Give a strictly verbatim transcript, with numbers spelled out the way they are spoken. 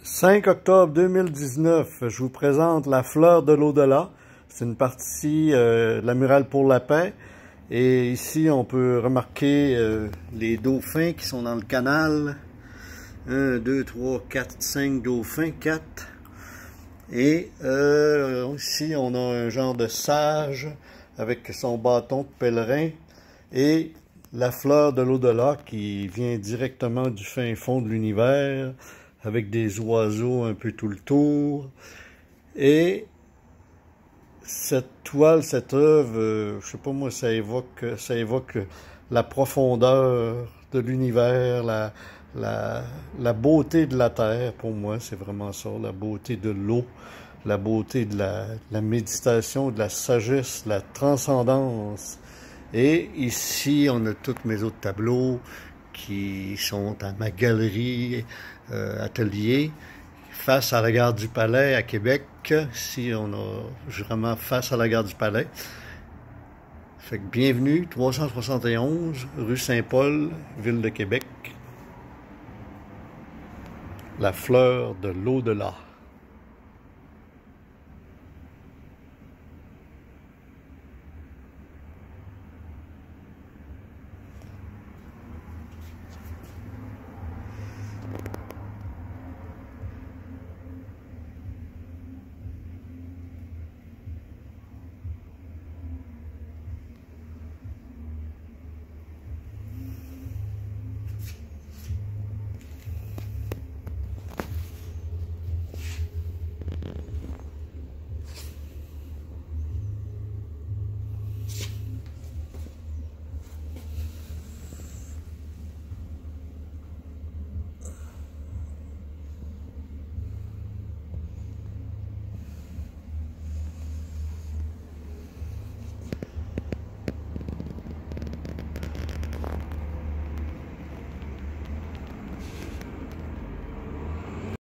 cinq octobre deux mille dix-neuf, je vous présente la fleur de l'au-delà. C'est une partie euh, de la murale pour la paix. Et ici, on peut remarquer euh, les dauphins qui sont dans le canal. un, deux, trois, quatre, cinq dauphins, quatre. Et euh, ici, on a un genre de sage avec son bâton de pèlerin. Et la fleur de l'au-delà qui vient directement du fin fond de l'univers, avec des oiseaux un peu tout le tour. Et cette toile, cette œuvre, euh, je sais pas moi, ça évoque, ça évoque la profondeur de l'univers, la, la, la beauté de la terre. Pour moi, c'est vraiment ça, la beauté de l'eau, la beauté de la, de la méditation, de la sagesse, de la transcendance. Et ici, on a tous mes autres tableaux qui sont à ma galerie euh, atelier, face à la gare du Palais à Québec. Ici, on a vraiment face à la gare du Palais. Fait que bienvenue, trois cent soixante et onze, rue Saint-Paul, ville de Québec. La fleur de l'au-delà.